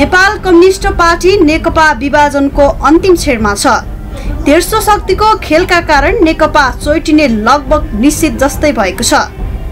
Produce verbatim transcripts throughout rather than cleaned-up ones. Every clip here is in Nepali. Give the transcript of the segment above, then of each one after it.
नेपाल कम्युनिस्ट पार्टी नेकपा विभाजनको अन्तिम छेडमा छ। तेर्सो शक्तिको खेलका कारण नेकपा चोइटिने लगभग निश्चित जस्तै भएको छ।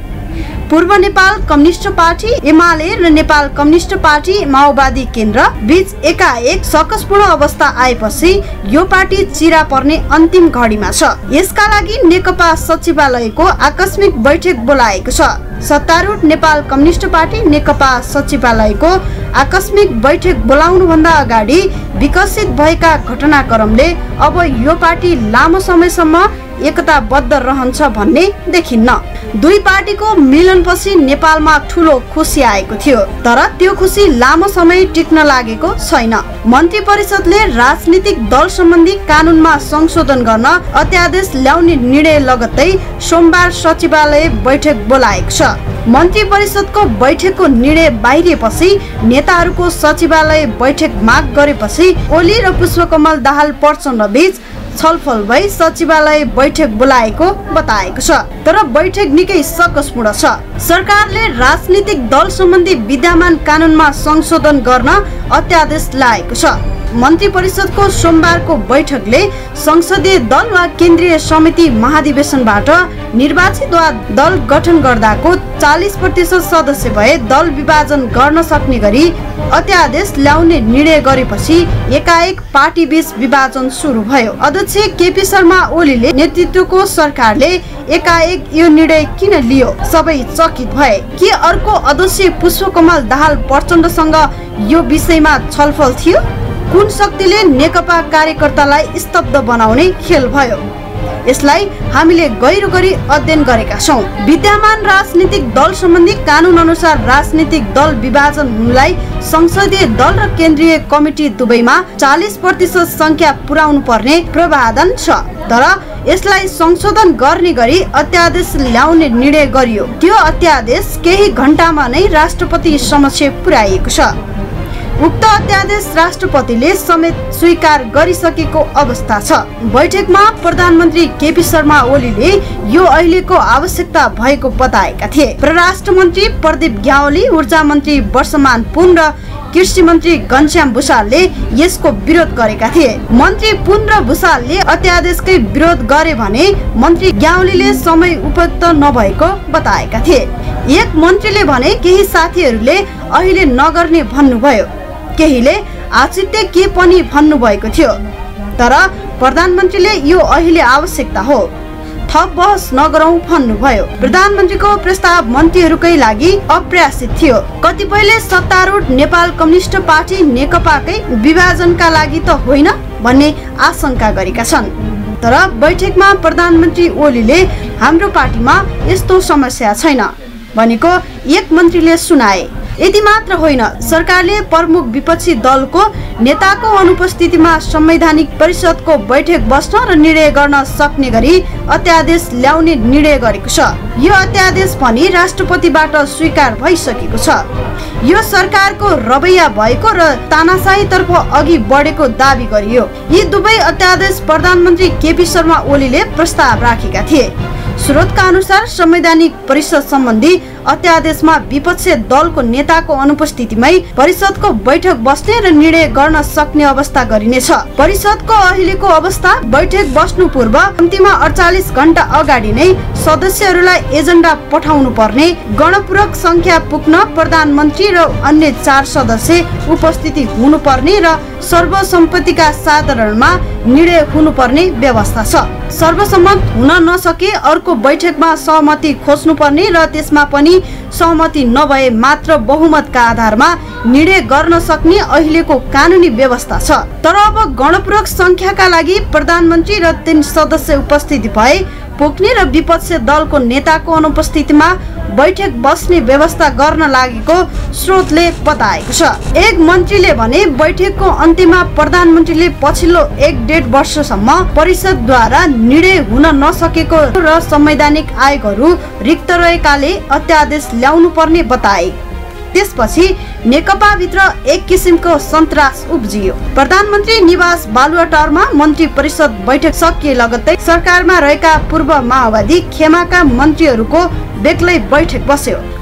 पूर्व नेपाल कम्युनिस्ट पार्टी एमाले र नेपाल कम्युनिस्ट पार्टी माओवादी केन्द्र बीच एकाएक सकसपूर्ण अवस्था आएपछि यो पार्टी चिरा पर्ने अन्तिम घडीमा छ। यसका लागि नेकपा सचिवालयको आकस्मिक बैठक बोलाएको छ। सत्तारूढ नेपाल कम्युनिस्ट पार्टी नेकपा सचिवालयको आकस्मिक बैठक बोलाउनुभन्दा अगाडि विकसित भएका घटनाक्रमले अब यो पार्टी लामो समयसम्म एकताबद्ध रहन्छ भन्ने देखिन्न। दुई पार्टीको मिलनपछि नेपालमा ठूलो खुसी आएको थियो, तर त्यो खुसी लामो समय टिक्न लागेको छैन। मन्त्री परिषदले राजनीतिक दल सम्बन्धी कानूनमा संशोधन गर्न अध्यादेश ल्याउने निर्णय लगत्तै सोमबार सचिवालय बैठक बोलाएको छ। मन्त्री परिषदको बैठकको निर्णय बाहिरिएपछि नेताहरूको सचिवालय बैठक माग गरेपछि ओली र पुष्पकमल दाहाल प्रचण्ड बीच छलफल भई सचिवालय बैठक बोलाएको बताएको छ। तर बैठक निकै सकसपूर्ण छ। सरकारले राजनीतिक दल सम्बन्धी विद्यमान कानूनमा संशोधन गर्न अध्यादेश ल्याएको छ। मन्त्री परिषदको सोमबारको बैठकले संसदीय दल वा केन्द्रीय समिति महाधिवेशनबाट निर्वाचित वा दल गठन गर्दाको चालीस प्रतिशत सदस्य भए दल विभाजन गर्न सक्ने गरी अध्यादेश ल्याउने निर्णय गरेपछि एकाएक पार्टी बीच विभाजन सुरु भयो। अध्यक्ष केपी शर्मा ओलीले नेतृत्वको सरकारले एकाएक यो निर्णय किन लियो? सबै चकित भए। के अर्को अध्यक्ष पुष्पकमल दाहाल प्रचण्डसँग यो विषयमा छलफल थियो? कुन शक्तिले नेकपा कार्यकर्तालाई स्तब्ध बनाउने खेल भयो? यसलाई हामीले गहिरो गरी अध्ययन गरेका छौं। विद्यमान राजनीतिक दल सम्बन्धी कानून अनुसार राजनीतिक दल विभाजन हुनुलाई संसदीय दल र केन्द्रीय कमिटी दुवैमा चालीस प्रतिशत संख्या पुर्याउनु पर्ने प्रावधान छ। तर यसलाई संशोधन गर्ने गरी अध्यादेश ल्याउने निर्णय गरियो। त्यो अध्यादेश केही घण्टामा नै राष्ट्रपति समक्ष पुर्याइएको छ। उक्त अध्यादेश राष्ट्रपतिले समेत स्वीकार गरिसकेको अवस्था छ। बैठकमा प्रधानमन्त्री केपी शर्मा ओलीले यो अहिलेको आवश्यकता भएको बताएका थिए। परराष्ट्र मन्त्री प्रदीप ग्यावाली, ऊर्जा मन्त्री वर्षमान पुन र कृषि मन्त्री घनश्याम भुसालले यसको विरोध गरेका थिए। मन्त्री पुन र भुसालले अध्यादेशकै विरोध गरे भने मन्त्री ग्यावालीले समय उपयुक्त नभएको बताएका थिए। एक मन्त्रीले भने केही साथीहरूले अहिले नगर्ने भन्नुभयो, केहीले आचित्य के पनि भन्नुभएको थियो। तर प्रधानमन्त्रीले यो अहिले आवश्यकता हो, थप बहस नगरौं भन्नुभयो। प्रधानमन्त्रीको प्रस्ताव मन्त्रीहरूकै लागि अप्रत्याशित थियो। कतिपयले सत्तारूढ नेपाल कम्युनिस्ट पार्टी नेकपाकै विभाजनका लागि त होइन भन्ने आशंका गरेका छन्। तर बैठकमा प्रधानमन्त्री ओलीले हाम्रो पार्टीमा यस्तो समस्या छैन भनेको एक मन्त्रीले सुनाए। यति मात्र होइन, सरकारले प्रमुख विपक्षी दलको नेताको अनुपस्थितिमा संवैधानिक परिषदको बैठक बस्न र निर्णय गर्न सक्ने गरी अध्यादेश ल्याउने निर्णय गरेको छ। यो अध्यादेश पनि राष्ट्रपतिबाट स्वीकार भइसकेको छ। यो सरकारको रवैया भएको र तानाशाहीतर्फ अघि बढेको दावी गरियो। यी दुवै अध्यादेश प्रधानमन्त्री केपी शर्मा ओलीले प्रस्ताव राखेका थिए। स्रोतका अनुसार संवैधानिक परिषद सम्बन्धी अध्यादेशमा विपक्षी दलको नेताको अनुपस्थितिमै परिषदको बैठक बस्ने र निर्णय गर्न सक्ने अवस्था गरिनेछ। परिषदको अहिलेको अवस्था बैठक बस्नु पूर्व कम्तीमा अडचालिस घण्टा अगाडि नै सदस्यहरूलाई एजेन्डा पठाउनु पर्ने, गणपूरक संख्या पुग्न प्रधानमन्त्री र अन्य चार सदस्य उपस्थिति हुनुपर्ने र सर्वसम्मतिका साधारणमा निर्णय हुनुपर्ने व्यवस्था छ। सर्वसम्मत हुन नसके अर्को बैठकमा सहमति खोज्नुपर्ने र त्यसमा पनि सहमति नभए मात्र बहुमतका आधारमा निर्णय गर्न सक्ने अहिलेको कानुनी व्यवस्था छ। तर अब गणपूरक संख्याका लागि प्रधानमन्त्री र तीन सदस्य उपस्थित भए पुग्ने र विपक्षी दलको नेताको अनुपस्थितिमा बैठक बस्ने व्यवस्था गर्न लागेको स्रोतले बताएको छ। एक मन्त्रीले भने बैठकको अन्त्यमा प्रधानमन्त्रीले पछिल्लो एक डेढ वर्षसम्म परिषदद्वारा निर्णय हुन नसकेको र संवैधानिक आयोगहरू रिक्त रहेकाले अध्यादेश ल्याउनु पर्ने बताए। त्यसपछि नेकपा भित्र एक किसिमको सन्तास उब्जियो। प्रधानमन्त्री निवास बालुवाटारमा मन्त्री परिषद बैठक सकिए लगत्तै सरकारमा रहेका पूर्व माओवादी खेमाका मन्त्रीहरूको बेग्लै बैठक बस्यो।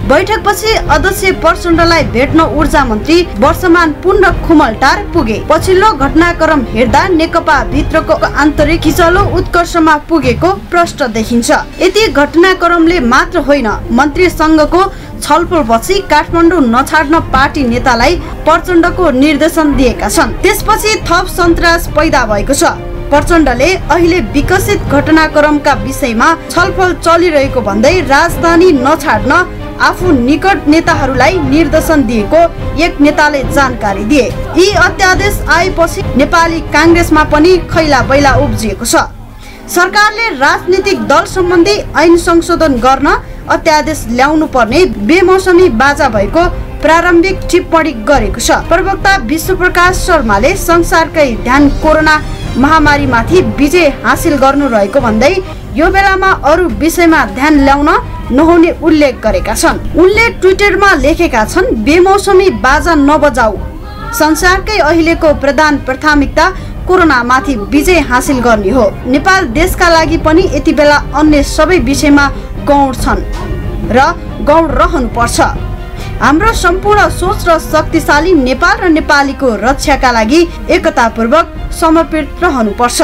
बैठकपछि अध्यक्ष प्रचण्डलाई भेट्न ऊर्जा मन्त्री वर्षमान पुन खुमलटार पुगे। पछिल्लो घटनाक्रम हेर्दा नेकपा भित्रको आन्तरिक खिचलो उत्कर्षमा पुगेको प्रश्न देखिन्छ। यति घटनाक्रमले मात्र होइन, मन्त्री संघको छलफलपछि काठमाडौँ नछाड्न पार्टी नेतालाई प्रचण्डको निर्देशन दिएका छन्। त्यसपछि थप सन्तास पैदा भएको छ। प्रचण्डले अहिले विकसित घटनाक्रमका विषयमा छलफल चलिरहेको भन्दै राजधानी नछाड्न आफू निकट नेताहरूलाई निर्देशन दिएको एक नेताले जानकारी दिए। यी अध्यादेश आएपछि नेपाली कांग्रेसमा पनि खैला बैला उब्जिएको छ। सरकारले राजनीतिक दल सम्बन्धी ऐन संशोधन गर्न अध्यादेश ल्याउनु पर्ने बेमौसमी बाजा भएको प्रारम्भिक टिप्पणी गरेको छ। प्रवक्ता विश्वप्रकाश शर्माले संसारकै ध्यान कोरोना महामारीमाथि विजय हासिल गर्नु रहेको भन्दै यो बेलामा अरू विषयमा ध्यान ल्याउन नहुने उल्लेख गरेका छन्। उनले ट्विटरमा लेखेका छन्, बेमौसमी बाजा नबजाऊ, संसारकै अहिलेको प्रधान प्राथमिकता कोरोनामाथि विजय हासिल गर्ने हो। नेपाल देशका लागि पनि यति बेला अन्य सबै विषयमा गौण छन् र गौण रहनु पर्छ। हाम्रो सम्पूर्ण सोच र शक्तिशाली नेपाल र नेपालीको रक्षाका लागि एकतापूर्वक समर्पित रहनुपर्छ।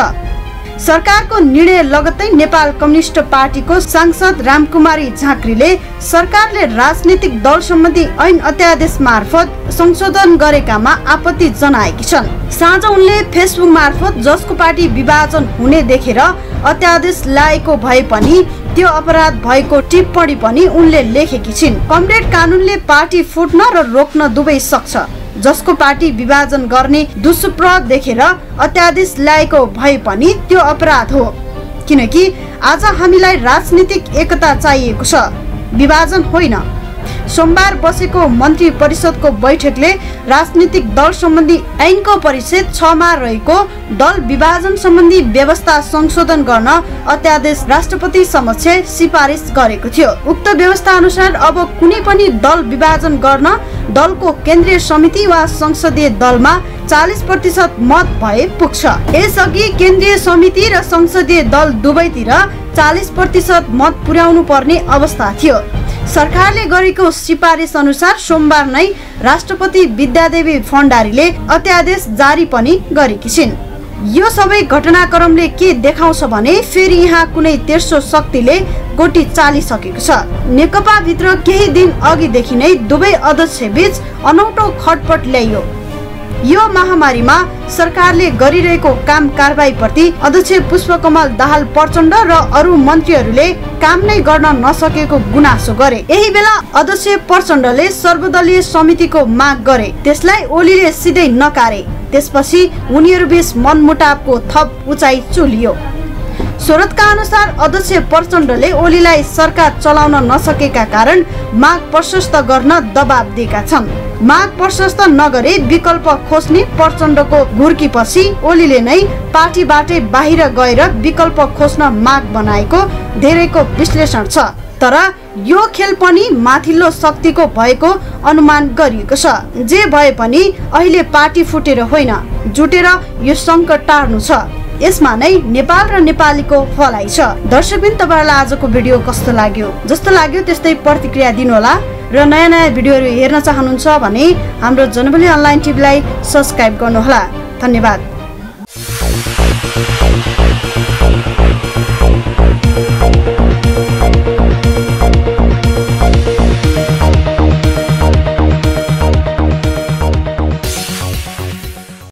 सरकारको निर्णय लगत्तै नेपाल कम्युनिस्ट पार्टीको सांसद रामकुमारी झाँक्रीले सरकारले राजनीतिक दल सम्बन्धी ऐन अध्यादेश मार्फत संशोधन गरेकामा आपत्ति जनाएकी छन्। साँझ उनले फेसबुक मार्फत जसको पार्टी विभाजन हुने देखेर अध्यादेश ल्याएको भए पनि त्यो अपराध भएको टिप्पणी पनि उनले लेखेकी छिन्। कमरेड कानुनले पार्टी फुट्न र रोक्न दुवै सक्छ। जसको पार्टी विभाजन गर्ने दुष्प्रभाव देखेर अध्यादेश ल्याएको भए पनि त्यो अपराध हो, किनकि आज हामीलाई राजनीतिक एकता चाहिएको छ, विभाजन होइन। सोमबार बसेको मन्त्री परिषदको बैठकले राजनीतिक दल सम्बन्धी ऐनको परिषद छमा रहेको दल विभाजन सम्बन्धी व्यवस्था संशोधन गर्न अध्यादेश राष्ट्रपति समक्ष सिफारिस गरेको थियो। उक्त व्यवस्था अनुसार अब कुनै पनि दल विभाजन गर्न दलको केन्द्रीय समिति वा संसदीय दलमा चालीस प्रतिशत मत भए पुग्छ। यसअघि केन्द्रीय समिति र संसदीय दल दुवैतिर चालीस प्रतिशत मत पुर्याउनु पर्ने अवस्था थियो। सरकारले गरेको सिफारिस अनुसार सोमबार नै राष्ट्रपति विद्यादेवी भण्डारीले अध्यादेश जारी पनि गरेकी छिन्। यो सबै घटनाक्रमले के देखाउँछ भने फेरि यहाँ कुनै तेर्सो शक्तिले गोटी चालिसकेको छ। नेकपा भित्र केही दिन अघिदेखि नै दुवै अध्यक्ष बीच अनौठो खटपट ल्याइयो। यो महामारीमा सरकारले गरिरहेको काम कारबाही प्रति अध्यक्ष पुष्पकमल दाहाल प्रचण्ड र अरू मन्त्रीहरूले काम नै गर्न नसकेको गुनासो गरे। यही बेला अध्यक्ष प्रचण्डले सर्वदलीय समितिको माग गरे, त्यसलाई ओलीले सिधै नकारे। त्यसपछि उनीहरू बीच मनमुटावको थप उचाइ चुलियो। स्रोतका अनुसार अध्यक्ष प्रचण्डले ओलीलाई सरकार चलाउन नसकेका कारण माग प्रशस्त गर्न दबाब दिएका छन्। माग प्रशस्त नगरे विकल्प खोज्ने प्रचण्डको घुर्कीपछि ओलीले नै पार्टीबाटै बाहिर गएर विकल्प खोज्न माग बनाएको धेरैको विश्लेषण छ। तर यो खेल पनि माथिल्लो शक्तिको भएको अनुमान गरिएको छ। जे भए पनि अहिले पार्टी फुटेर होइन, जुटेर यो सङ्कट टार्नु छ। यसमा नै नेपाल र नेपालीको भलाइ छ। दर्शकबिन, तपाईहरुलाई आजको भिडियो कस्तो लाग्यो? जस्तो लाग्यो त्यस्तै प्रतिक्रिया दिनुहोला र नयाँ नयाँ भिडियोहरू हेर्न चाहनुहुन्छ भने हाम्रो जनबली अनलाइन टिभीलाई सब्स्क्राइब गर्नुहोला। धन्यवाद।